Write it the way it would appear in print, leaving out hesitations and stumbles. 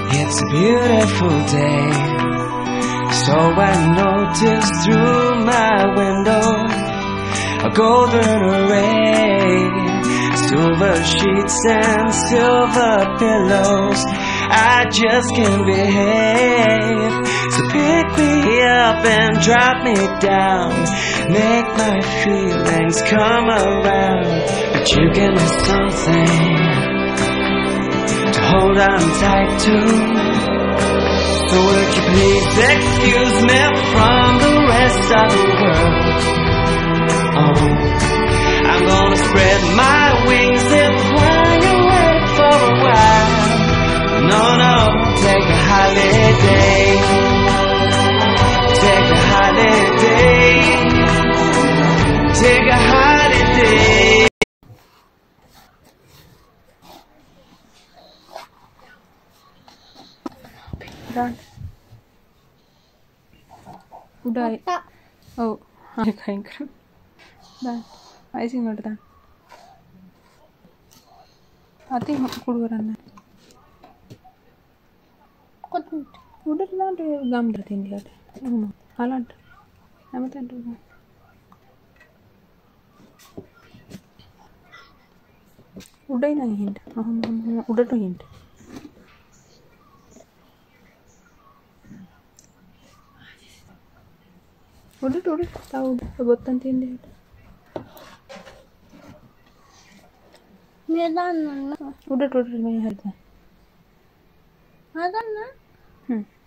It's a beautiful day, so I noticed through my window a golden array, silver sheets and silver pillows. I just can't behave, so pick me up and drop me down, make my feelings come around. But you give me something to hold on tight to, so would you please excuse me from the rest of the world? Oh, I'm gonna spread my wings and fly away for a while. No, no, take a holiday, take a holiday, take a holiday. Done. Udah. Oh, kain keren. Done. Icing udah done. Hati keluaran. Udah ada gambar ini ada. Halan. Nama tadi. Udah ini hint. Udah tuh hint. Udah tahu buat nanti ini. Ini dan udah banyak harga. ada na?